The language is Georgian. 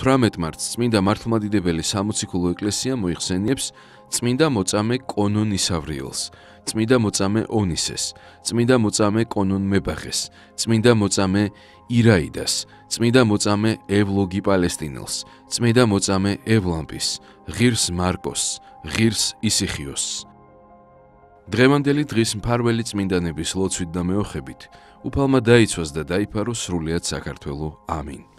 18 მარტს წმინდა მართლმადიდებელი სამოციქულო ეკლესია მოიხსენიებს წმინდა მოწამე კონონ ისავრიელს, წმინდა მოწამე ონისეს, წმინდა მოწამე კონონ მებაღეს, წმინდა მოწამე ირაიდას, წმინდა მოწამე ევლოგი პალესტინელს, წმინდა მოწამე ევლამპის, ღირს მარკოსს, ღირს ისიხიოსს. დღევანდელი დღის მფარველი წმინდანების ლოცვით და მეოხებით უფალმა დაიცვას და დაიფაროს სრულიად საქართველო. ამინ.